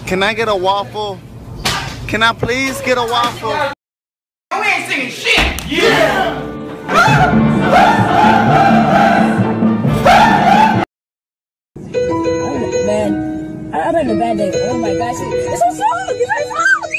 Can I get a waffle? Can I please get a waffle? We ain't singing shit! Yeah! Man, I'm having a bad day. Oh my gosh, it's so slow! You guys,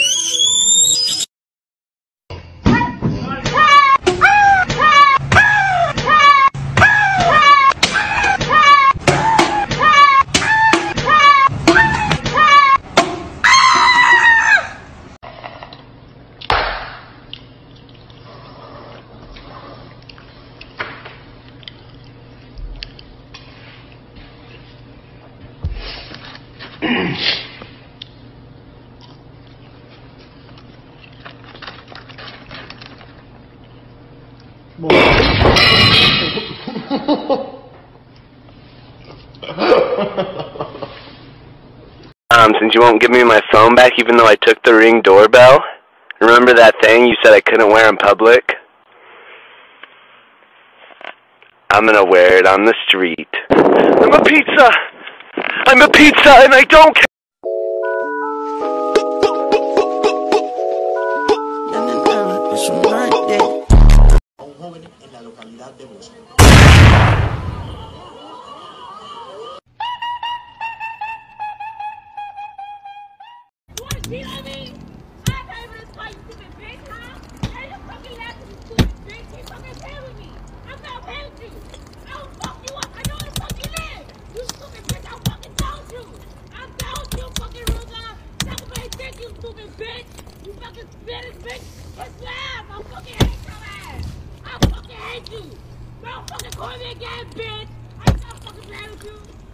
Since you won't give me my phone back even though I took the Ring doorbell, remember that thing you said I couldn't wear in public? I'm gonna wear it on the street. I'm a pizza! I'm a pizza and I don't care! you know what I mean? I'm not even this fight, stupid bitch, huh? Now you fucking laughing, you stupid bitch. You fucking play with me. I'm not playing with you. I'll fuck you up. I know where the fuck you live. You stupid bitch, I'll fucking down you. I'm down you, fucking Ruga. Suck my dick, you stupid bitch. You fucking Spanish bitch. Just laugh. I'll fucking hate your ass. I'll fucking hate you. Don't fucking call me again, bitch. I'm not fucking playing with you.